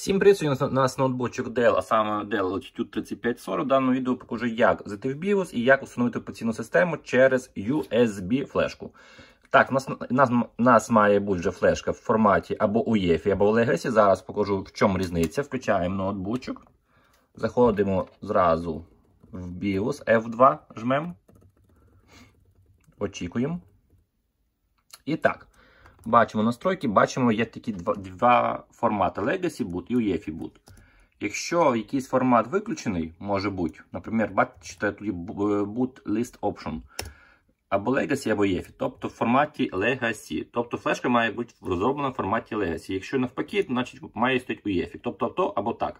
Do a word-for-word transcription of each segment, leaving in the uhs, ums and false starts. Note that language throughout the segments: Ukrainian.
Всім привіт, сьогодні у нас ноутбучок Dell, а саме Dell Latitude тридцять п'ять сорок. В даному відео покажу, як зайти в BIOS і як встановити операційну систему через ю ес бі флешку. Так, у нас, у нас, у нас має бути вже флешка в форматі або у єфі, або у Legacy. Зараз покажу, в чому різниця. Включаємо ноутбучок. Заходимо зразу в BIOS, еф два жмемо. Очікуємо. І так. Бачимо настройки, бачимо, є такі два, два формати Legacy boot і ю еф і boot. Якщо якийсь формат виключений, може бути, наприклад, бачите, тут є boot list option, або Legacy, або ю еф і, тобто в форматі Legacy. Тобто флешка має бути розроблена в форматі Legacy. Якщо навпаки, то значить має стояти у ю еф і, тобто то або так.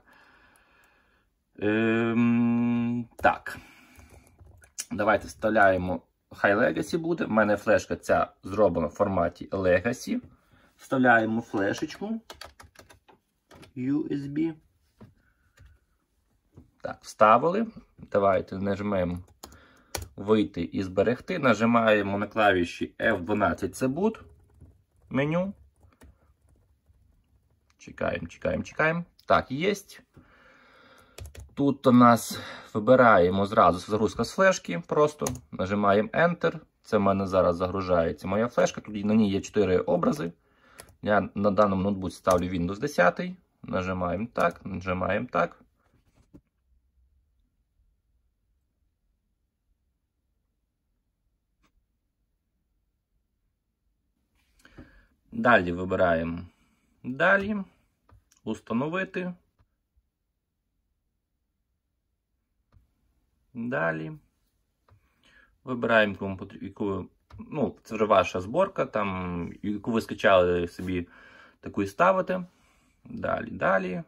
Ем, так. Давайте вставляємо. Хай Legacy буде. У мене флешка ця зроблена в форматі Legacy. Вставляємо флешечку ю ес бі. Так, вставили. Давайте нажмемо вийти і зберегти. Нажимаємо на клавіші еф дванадцять, це boot меню. Чекаємо, чекаємо, чекаємо. Так, є. Тут у нас вибираємо зразу загрузка з флешки, просто нажимаємо Enter. Це в мене зараз загружається моя флешка. Тут на ній є чотири образи. Я на даному ноутбуці ставлю Windows десять. Нажимаємо так, нажимаємо так. Далі вибираємо Далі, Установити. Далі. Вибираємо, яку, яку, ну, це вже ваша зборка, там, яку ви скачали собі, таку і ставите. Далі, далі.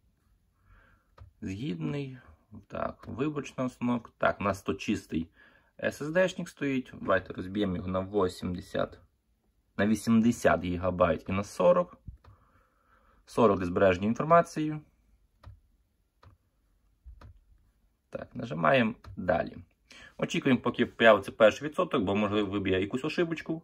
Згідний. Так, виборочна установка. Так, у нас тут чистий ес ес ді-шник стоїть. Давайте розб'ємо його на вісімдесят, на вісімдесят гігабайт і на сорок. сорок для збереження інформації. Так, нажимаємо далі. Очікуємо, поки появиться перший відсоток, бо, можливо, виб'є якусь ошибочку.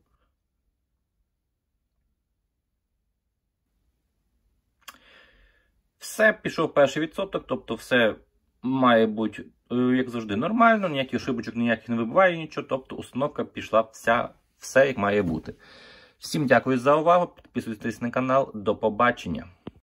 Все, пішов перший відсоток, тобто все має бути, як завжди, нормально, ніяких ошибочок, ніяких не вибиває нічого, тобто установка пішла вся, все, як має бути. Всім дякую за увагу, підписуйтесь на канал, до побачення.